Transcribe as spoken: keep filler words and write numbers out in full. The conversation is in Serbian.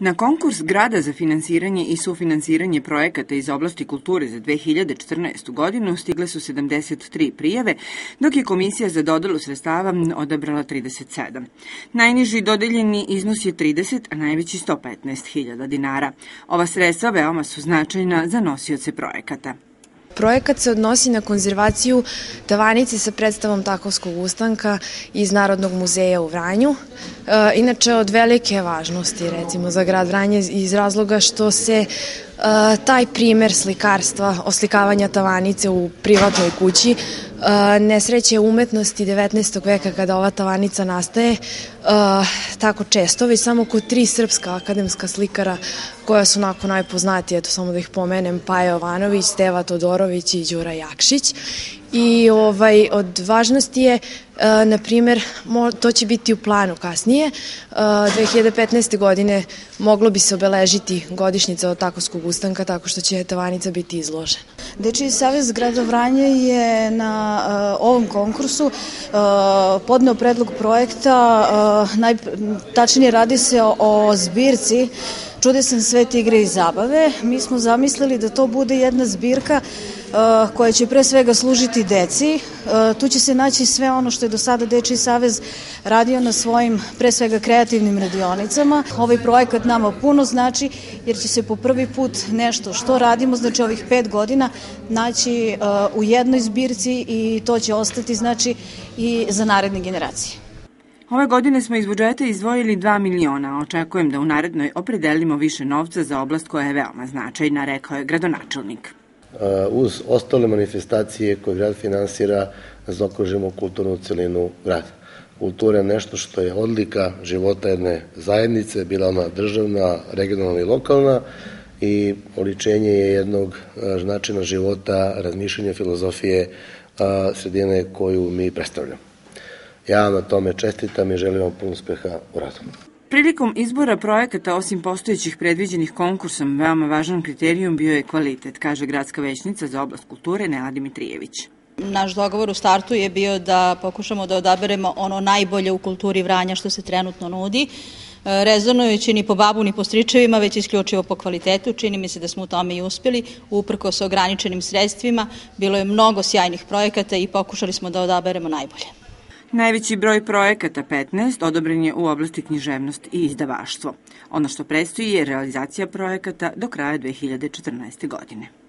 Na konkurs grada za finansiranje i sufinansiranje projekata iz oblasti kulture za dve hiljade četrnaestu. godinu stigle su sedamdeset tri prijave, dok je Komisija za dodelu sredstava odabrala trideset sedam. Najniži dodeljeni iznos je trideset, a najveći sto petnaest hiljada dinara. Ova sredstva veoma su značajna za nosioce projekata. Projekat se odnosi na konzervaciju tavanice sa predstavom Takovskog ustanka iz Narodnog muzeja u Vranju. Inače, od velike važnosti, recimo, za grad Vranje iz razloga što se taj primer slikarstva, oslikavanja tavanice u privatnoj kući, nesreće umetnosti devetnaestog veka kada ova tavanica nastaje tako često, već samo kod tri srpska akademska slikara koja su onako najpoznatije, eto samo da ih pomenem, Paja Jovanović, Steva Todorović i Đura Jakšić. I ovaj, od važnosti je, na primjer, to će biti u planu kasnije, dve hiljade petnaeste. godine moglo bi se obeležiti godišnjica od Takovskog ustanka tako što će tavanica biti izložena. Dečiji savez grada Vranje je na ovom konkursu podneo predlog projekta, tačnije radi se o zbirci Čudesan svet igre i zabave. Mi smo zamislili da to bude jedna zbirka koja će pre svega služiti deci. Tu će se naći sve ono što je do sada Dečiji savez radio na svojim pre svega kreativnim radionicama. Ovaj projekat nama puno znači jer će se po prvi put nešto što radimo, znači ovih pet godina, naći u jednoj zbirci i to će ostati znači i za naredne generacije. Ove godine smo iz budžeta izdvojili dva miliona. Očekujem da u narednoj opredelimo više novca za oblast koja je veoma značajna, rekao je gradonačelnik. Uz ostale manifestacije koje grad finansira, zaokružimo kulturnu celinu grada. Kultura je nešto što je odlika života jedne zajednice, bila ona državna, regionalna i lokalna, i oličenje je jednog načina života, razmišljanja, filozofije sredine koju mi predstavljamo. Ja vam na tome čestitam i želim vam puno uspeha u radu. Prilikom izbora projekata, osim postojećih predviđenih konkursom, veoma važan kriterijum bio je kvalitet, kaže gradska većnica za oblast kulture Nela Dimitrijević. Naš dogovor u startu je bio da pokušamo da odaberemo ono najbolje u kulturi Vranja što se trenutno nudi, rezonujući ni po babu ni po stričevima, već isključivo po kvalitetu. Čini mi se da smo u tome i uspeli, uprkos ograničenim sredstvima. Bilo je mnogo sjajnih projekata i pokušali smo da odaberemo najbolje. Najveći broj projekata, petnaest, odobren je u oblasti književnost i izdavaštvo. Ono što predstoji je realizacija projekata do kraja dve hiljade četrnaeste. godine.